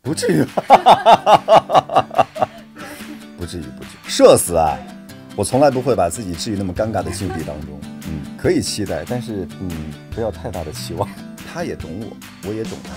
不至于，不至于，社死啊！我从来不会把自己置于那么尴尬的境地当中。可以期待，但是不要太大的期望。他也懂我，我也懂他。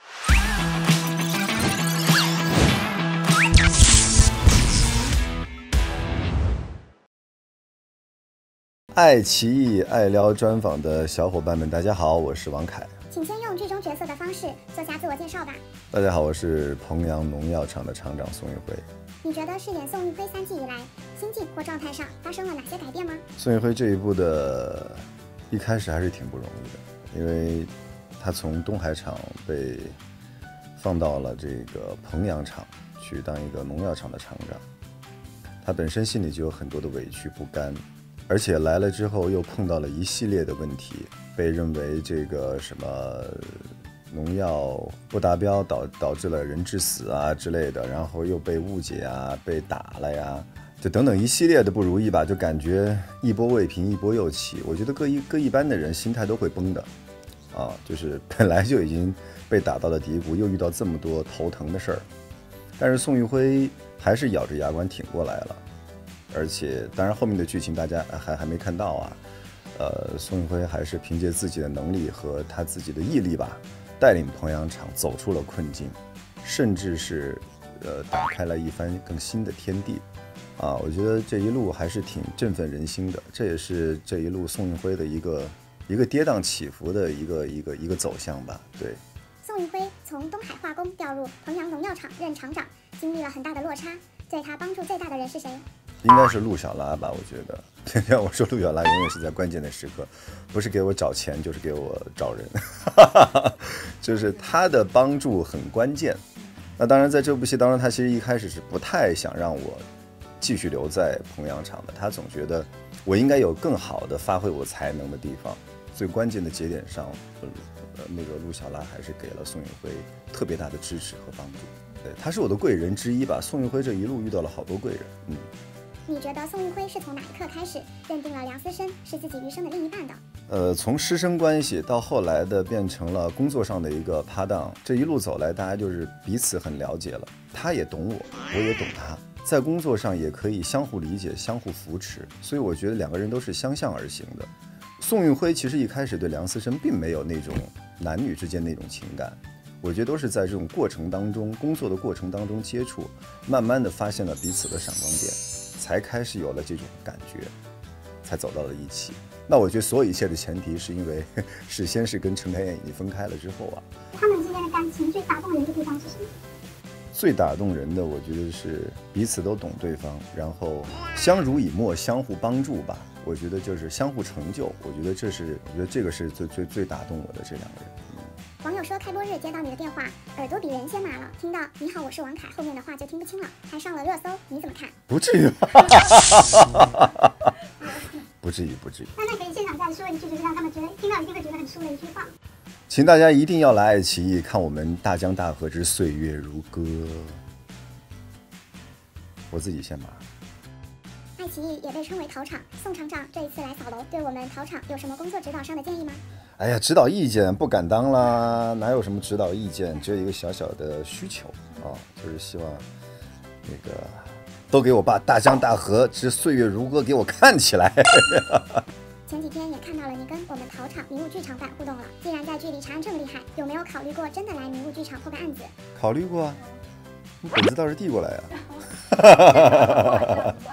爱奇艺爱聊专访的小伙伴们，大家好，我是王凯。 请先用剧中角色的方式做下自我介绍吧。 大家好，我是彭阳农药厂的厂长宋运辉。 你觉得饰演宋运辉3季以来，心境或状态上发生了哪些改变吗？ 宋运辉这一部的一开始还是挺不容易的，因为他从东海厂被放到了这个彭阳厂去当一个农药厂的厂长，他本身心里就有很多的委屈不甘。而且来了之后又碰到了一系列的问题，被认为这个什么农药不达标导致了人致死啊之类的，然后又被误解啊，被打了呀，就等等一系列的不如意吧，就感觉一波未平一波又起。我觉得各一般的人心态都会崩的啊，就是本来就已经被打到了低谷，又遇到这么多头疼的事儿，但是宋运辉还是咬着牙关挺过来了。而且当然后面的剧情大家还没看到啊，宋运辉还是凭借自己的能力和他自己的毅力吧，带领彭阳厂走出了困境，甚至是打开了一番更新的天地啊！我觉得这一路还是挺振奋人心的，这也是这一路宋运辉的一个跌宕起伏的一个走向吧。对， 宋运辉从东海化工调入彭阳农药厂任厂长，经历了很大的落差，对他帮助最大的人是谁？ 应该是陆小拉吧，我觉得。让我说，陆小拉永远是在关键的时刻，不是给我找钱，就是给我找人，就是他的帮助很关键。那当然，在这部戏当中，他其实一开始是不太想让我继续留在彭阳厂的，他总觉得我应该有更好的发挥我才能的地方。最关键的节点上，那个陆小拉还是给了宋运辉特别大的支持和帮助。对，他是我的贵人之一吧。宋运辉这一路遇到了好多贵人， 你觉得宋运辉是从哪一刻开始认定了梁思申是自己余生的另一半的？ 从师生关系到后来的变成了工作上的一个搭档，这一路走来，大家就是彼此很了解了。他也懂我，我也懂他，在工作上也可以相互理解、相互扶持，所以我觉得两个人都是相向而行的。宋运辉其实一开始对梁思申并没有那种男女之间那种情感，我觉得都是在这种过程当中、工作的过程当中接触，慢慢的发现了彼此的闪光点。才开始有了这种感觉，才走到了一起。那我觉得所有一切的前提是因为是先是跟陈开燕已经分开了之后啊。 他们之间的感情最打动人的地方是什么？ 最打动人的，我觉得是彼此都懂对方，然后相濡以沫，相互帮助吧。我觉得就是相互成就。我觉得这个是最打动我的这两个人。 网友说开播日接到你的电话，耳朵比人先麻了，听到你好我是王凯后面的话就听不清了，还上了热搜，你怎么看？ 不至于，不至于。 那可以现场再说一句，就是让他们觉得听到一定会觉得很舒的一句话。 请大家一定要来爱奇艺看我们大江大河之岁月如歌。我自己先麻。 爱奇艺也被称为陶厂，宋厂长这一次来扫楼，对我们陶厂有什么工作指导上的建议吗？ 哎呀，指导意见不敢当啦，哪有什么指导意见，只有一个小小的需求啊，就是希望那个都给我把大江大河之岁月如歌给我看起来。 前几天也看到了你跟我们陶厂迷雾剧场版互动了，既然在剧里查案这么厉害，有没有考虑过真的来迷雾剧场破个案子？ 考虑过啊，你本子倒是递过来呀。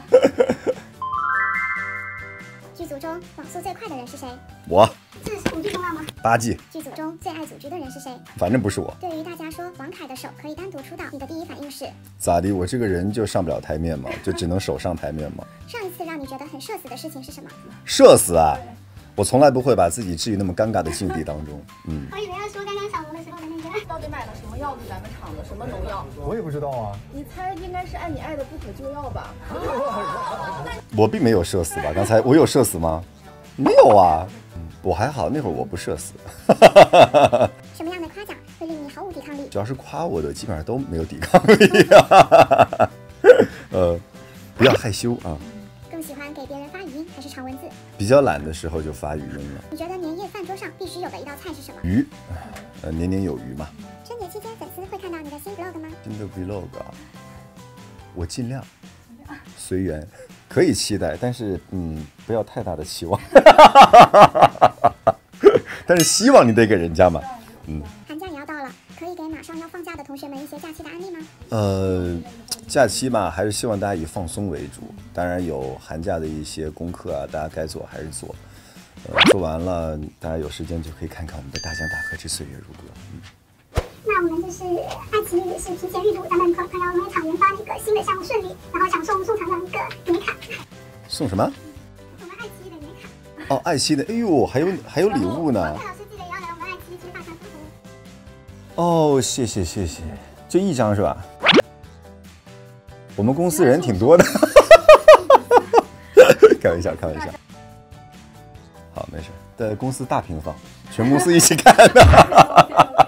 剧组中网速最快的人是谁？ 我。 这是5G重要吗 ？8 G。 剧组中最爱组局的人是谁？ 反正不是我。 对于大家说王凯的手可以单独出道，你的第一反应是？ 咋的？我这个人就上不了台面嘛，就只能手上台面嘛。 上一次让你觉得很社死的事情是什么？ 社死啊！我从来不会把自己置于那么尴尬的境地当中。 我以为要说刚刚小龙的时候的那个。 到底买了什么药给咱们厂的？什么农药？ 我也不知道啊。 你猜应该是爱你爱的不可救药吧？ 我并没有社死吧？刚才我有社死吗？没有啊。我还好，那会儿我不社死。 什么样的夸奖会令你毫无抵抗力？ 只要是夸我的，基本上都没有抵抗力啊。不要害羞啊。 更喜欢给别人发语音还是长文字？ 比较懒的时候就发语音了。 你觉得年夜饭桌上必须有的一道菜是什么？ 鱼，年年有余嘛。 春节期间粉丝会看到你的新 vlog 吗？ 新的 vlog 啊，我尽量随缘，可以期待，但是不要太大的期望。但是希望你得给人家嘛。 寒假也要到了，可以给马上要放假的同学们一些假期的安利吗？ 假期嘛，还是希望大家以放松为主。当然有寒假的一些功课啊，大家该做还是做。做完了，大家有时间就可以看看我们的大江大河之岁月如歌。 那我们就是爱奇艺也是提前预祝咱们快要农业厂研发那个新的项目顺利，然后享受送厂长一个年卡。 送什么？ 我们爱奇艺的年卡。 哦，爱奇艺的，哎呦，还有礼物呢。 蔡老师记得也要来我们爱奇艺吃大餐服务。 哦，谢谢，就一张是吧？我们公司人挺多的。开玩笑。好，没事。在公司大屏放，全公司一起看的。